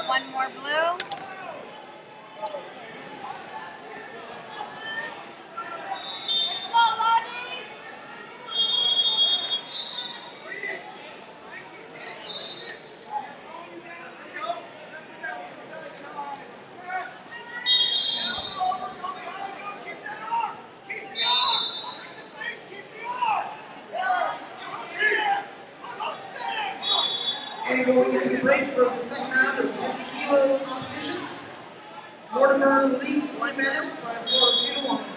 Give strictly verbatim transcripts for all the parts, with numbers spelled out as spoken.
One more blue. And going into the break for the second round of the fifty kilo competition, Mortimer leads Jimenez by a score of two to one.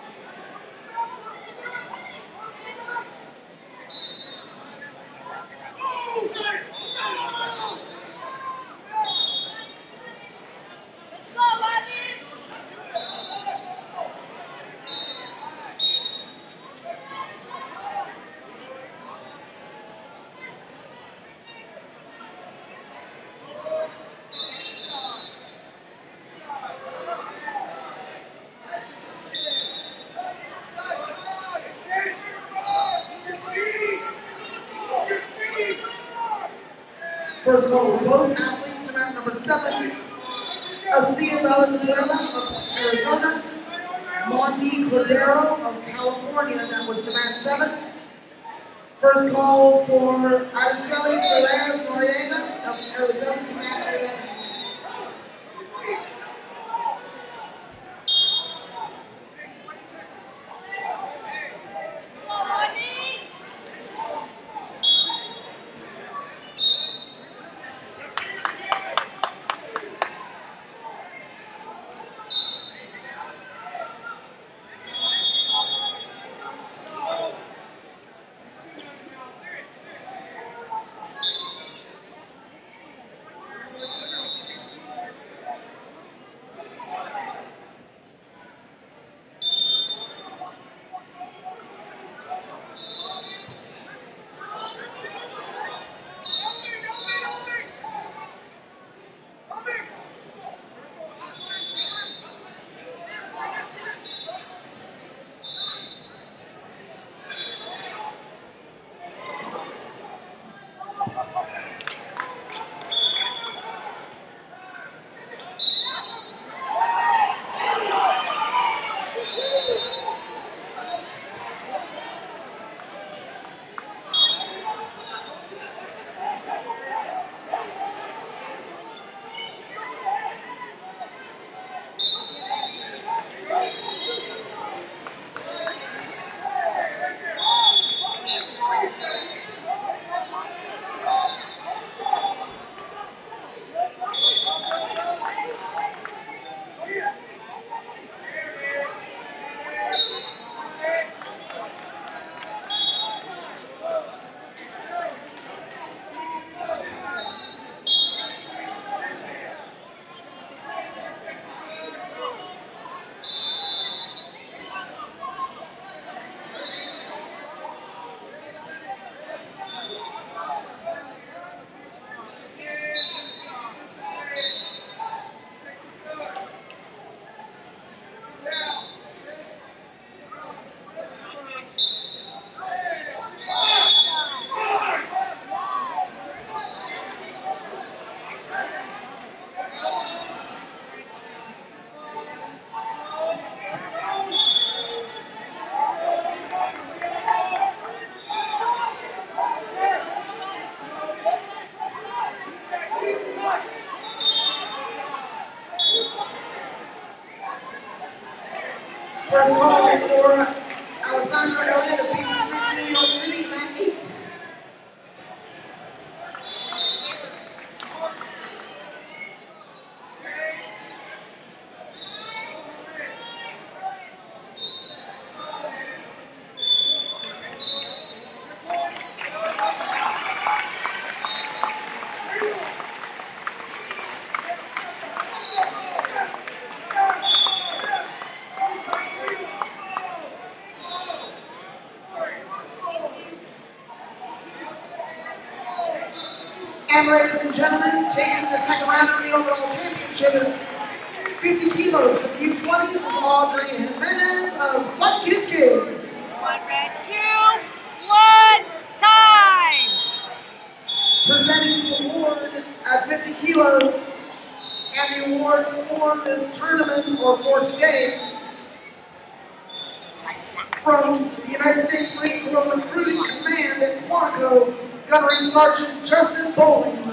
First call for both athletes to mat number seven, Althea Valenzuela of Arizona, Monty Cordero of California, that was to mat seven. First call for Araceli Soles Noriega of Arizona to mat eleven. First call for Alessandra Elliott of Beacon Street, New York City, mat eight. And ladies and gentlemen, taking the second round of the overall championship at fifty kilos for the U twenties is Audrey Jimenez of Sunkist Kids. One red, two, one, time! Presenting the award at fifty kilos, awards for this tournament, or for today, from the United States Marine Corps Recruiting Command at Quantico, Gunnery Sergeant Justin Bowling.